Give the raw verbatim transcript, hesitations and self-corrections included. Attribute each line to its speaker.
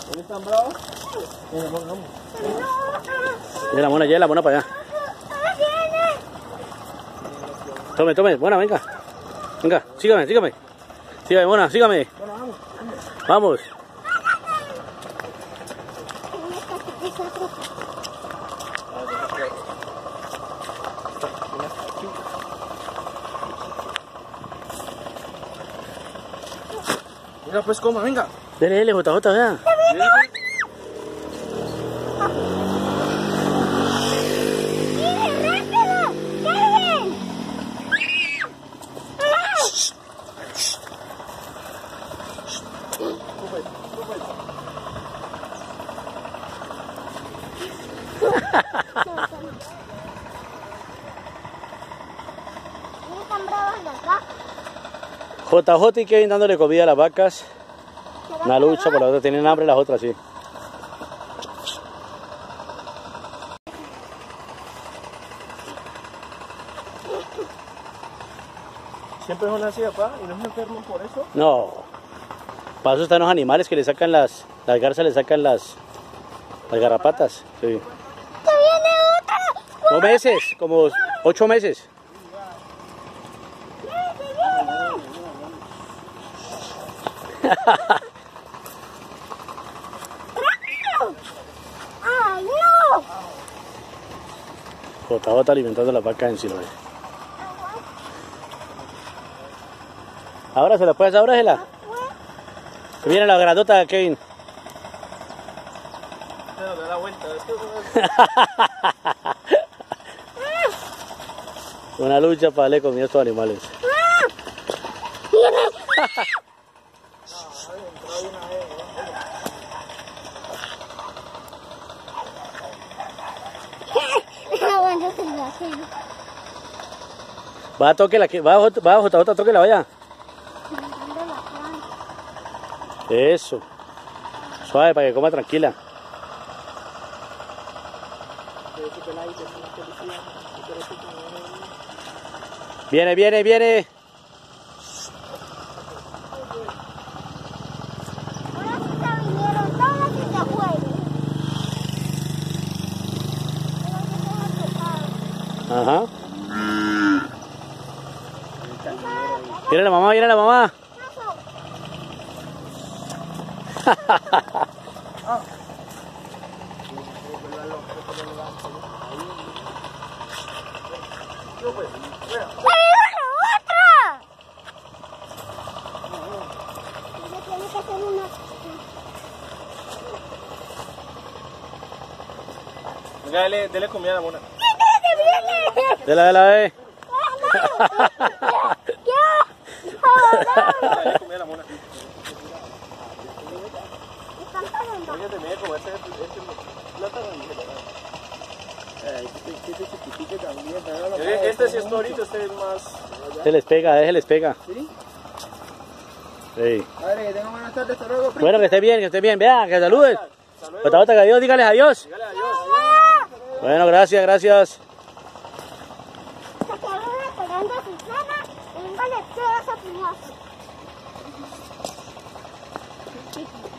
Speaker 1: ¿Dónde están bravos? Mira, vamos, vamos.
Speaker 2: Lleva la mona, lleva la mona para allá. Tome, tome, buena, venga. Venga, sígame, sígame. Sígame, mona, sígame. Vamos.
Speaker 1: Venga, pues coma, venga.
Speaker 2: Dele, dele, J J, vea. J J y Kevin dándole comida a las vacas. Una lucha por la otra, tienen hambre las otras, sí.
Speaker 1: ¿Siempre son así, papá? ¿Y no se enferman por eso?
Speaker 2: No. Para eso están los animales que le sacan las... Las garzas le sacan las... Las garrapatas. Sí.
Speaker 3: ¡Que viene otra!
Speaker 2: Dos meses, como ocho meses.
Speaker 3: ¡Ay, no!
Speaker 2: J J alimentando las vacas en Siloé. Ábrasela, pues, ábrasela. Que viene la grandota, Kevin.
Speaker 1: No, da la vuelta.
Speaker 2: Una lucha para darle comida a estos animales. Va a toque la que va a J J, toque la vaya. Eso. Suave para que coma tranquila. Viene, viene, viene.
Speaker 3: Ahora sí se vinieron todas y se fueron.
Speaker 2: Ajá. Viene la mamá, viene la mamá.
Speaker 1: Venga, dele, dele comida a la mona.
Speaker 2: De la de la de.
Speaker 1: Dele comida a la mona. Fíjate, mira cómo este es plátano. Este sí es torito, este es más...
Speaker 2: Se les pega, se les pega.
Speaker 1: ¿Sí?
Speaker 2: Sí.
Speaker 1: Padre, que tengan buenas tardes, hasta luego.
Speaker 2: Bueno, que esté bien, que esté bien. Vea, que saludes.
Speaker 1: Saludos.
Speaker 2: J J, que adiós, dígales adiós.
Speaker 1: Dígale adiós.
Speaker 2: Bueno, gracias, gracias.
Speaker 3: Se quedaron esperando a Susana y vengo a todas a